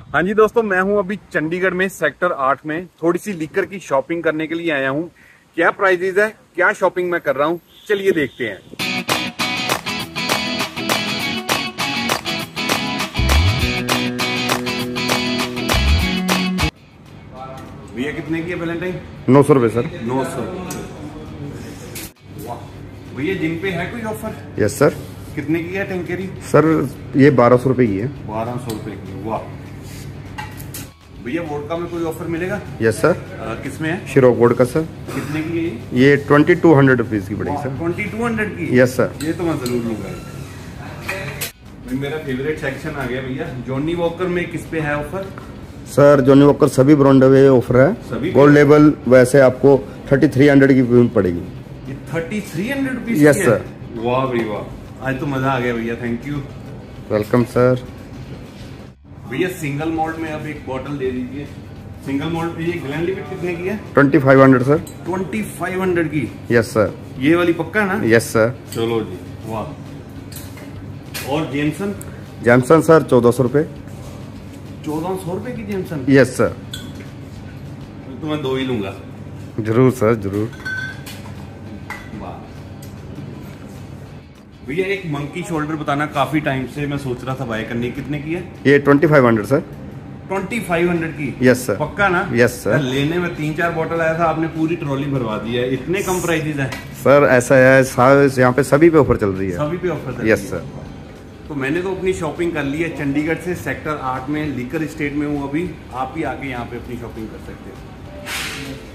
हाँ जी दोस्तों, मैं हूं अभी चंडीगढ़ में सेक्टर 8 में थोड़ी सी लीकर की शॉपिंग करने के लिए आया हूं। क्या प्राइजेज है, क्या शॉपिंग मैं कर रहा हूं, चलिए देखते हैं। भैया कितने की है वैलेंटाइन? 900 रुपये सर। 900। भैया जिन पे है कोई ऑफर? Yes sir. कितने की है टंकेरी? सर ये 1200 रुपये की है। 1200 रुपए की। वाह भैया, वोडका में कोई ऑफर मिलेगा? Yes sir. किसमें है? Ciroc vodka sir. कितने की है ये 2200 रुपीज़ की पड़ेगी सर। 2200 की? Yes sir. ये तो मैं जरूर लूंगा। मेरा फेवरेट सेक्शन आ गया भैया। जॉनी वॉकर में किस पे है ऑफर? सर जॉनी वॉकर सभी ब्रांड में ऑफर है। गोल्ड लेवल वैसे आपको 3300 की पड़ेगी। ये 3300 रुपीज? Yes sir. वाह भाई वाह, आज तो मजा आ गया भैया, थैंक यू। Welcome sir. भैया सिंगल मॉल्ट में अब एक बॉटल दे दीजिए। सिंगल मॉल्ट पे ये ग्लेनलिवेट कितने की है? 2500 सर। 2500 की? Yes sir. ये वाली पक्का ना? Yes sir. चलो जी, वाह। और जेमसन? जैमसन सर 1400 रुपये। 1400 रुपए की जेमसन? Yes sir. तो मैं 2 ही लूंगा। जरूर सर जरूर। भैया एक मंकी शोल्डर बताना, काफी टाइम से मैं सोच रहा था बाय करने की। कितने की है? ये 2500 सर। 2500 की? Yes sir. पक्का ना? Yes sir. लेने में 3-4 बॉटल आया था, आपने पूरी ट्रॉली भरवा दी है। इतने कम प्राइसेस है सर? ऐसा है यहाँ पे सभी पे ऑफर चल रही है। सभी पे ऑफर चल रही है? Yes sir. तो मैंने तो अपनी शॉपिंग कर ली है चंडीगढ़ से। सेक्टर 8 में लीकर स्टेट में हूँ अभी। आप ही आके यहाँ पे अपनी शॉपिंग कर सकते हैं।